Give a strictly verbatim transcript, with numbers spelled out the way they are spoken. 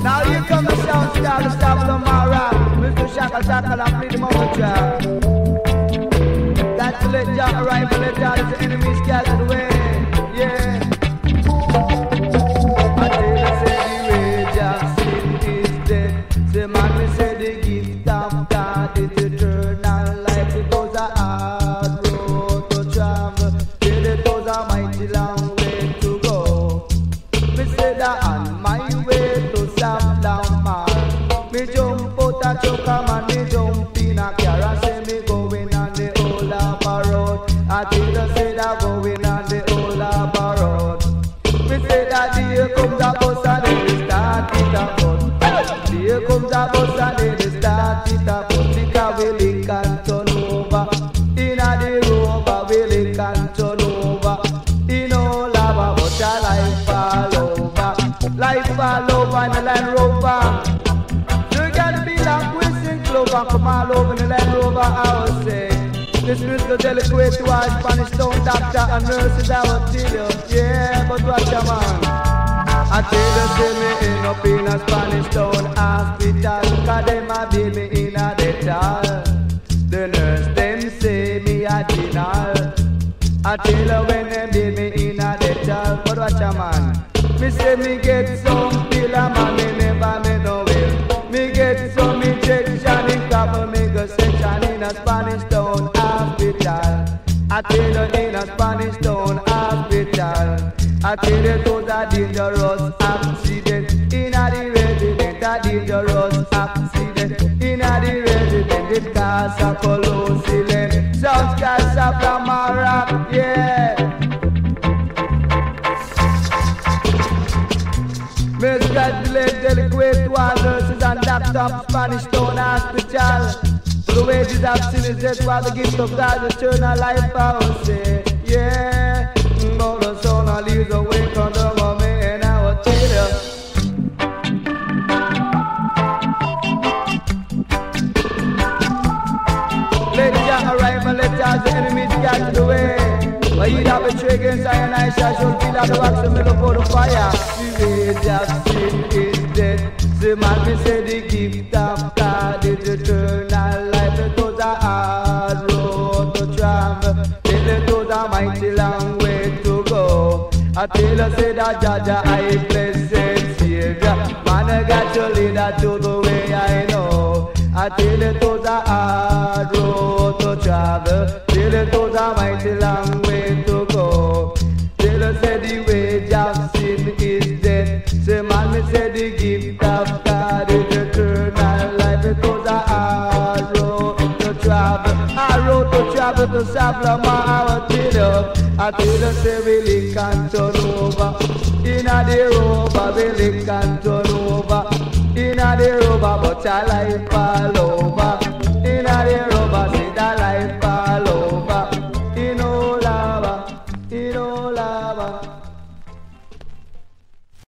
Now here comes the sound star, the Savalamar, Mister Shaka Shaka, and play the moment track. That's to let Jah arrive and let Jah as the enemy scattered away. Yeah. I tell you, say the rage of sin is dead. Say man, me say the gift of God is eternal life. It was a hard road to travel, till it was a mighty long way to go. Me say that on my way to Savalamar, me jump out a truck and me jump in a car and say me going on the old Harbour Road. I tell you say that going on the old Harbour Road. Me say that here comes a bus and then they start it a bus. Here comes a bus and then they start it a bus. Because we link and turn over. Inna the rover we link and turn over. In all Harbour but a life fall over. Life fall over in the Land Rover. You can be like Wilson Clover. Come all over in the Land Rover I will say. This Mister Deliquate to our Spanish town doctor and nurses I will tell you. Yeah, but watch a man. I tell you, say me end up in a Spanish town hospital. Cause them a bill me in a dental. The nurse them say me a general. I tell you when them bill me in a dental. But watch a man. Me say me get some pill a man me never me no will. Me get some injection in cover me go section in a Spanish town hospital. I tell you in a Spanish town hospital. I tell you it was a dangerous accident. In a the resident a dangerous accident. In a the resident it cause a colosseum. Sounds cause a Savalamar, yeah. May congratulate delinquent one nurses and doctor of Spanish Town Hospital. For the wages of sin is death, while the gift of God eternal life I will say. Yeah, but the son I leaves awake on the woman and I will tell you. Let Jah arrive and let Jah the enemies get the way. But he that betray against I and I shall show feel like the wax and middle for the fire. The rage of sin is dead. The man me say the gift of God is eternal life. It was a hard road to travel, till it was a mighty long way to go. I tell you say that Jah I blessed Savior. Man I got to lead her to the way I know. I tell you it was a hard road to travel, till it was a mighty long way to go. Till you say the wage of sin is dead. Say man me say the gift of God is eternal life. It was a hard road to travel, hard road to travel to Savalamar. I will tell you, I tell you say we link and turn over. Inna the rover we link and turn over. Inna the rover but a life